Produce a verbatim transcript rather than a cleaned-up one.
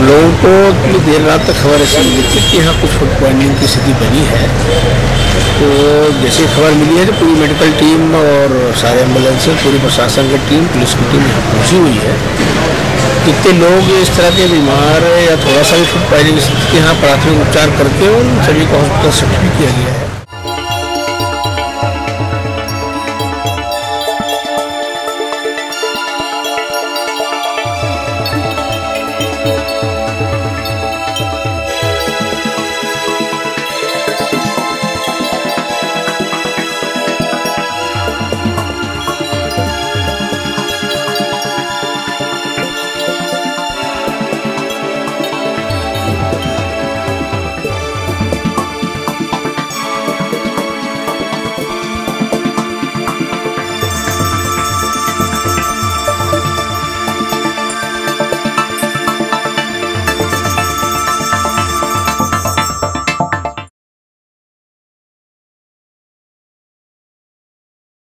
लोगों को इतनी देर रात तक खबर ऐसी मिली थी कि यहाँ कुछ फूड पॉइजनिंग की स्थिति बनी है। तो जैसे खबर मिली है तो पूरी मेडिकल टीम और सारे एम्बुलेंस, पूरी प्रशासन की टीम, पुलिस की टीम यहाँ पहुँची हुई है। कितने लोग इस तरह के बीमार या थोड़ा सा भी फूड पॉइजनिंग की स्थिति यहाँ प्राथमिक उपचार करके उन सभी को हॉस्पिटल शिफ्ट भी किया गया है।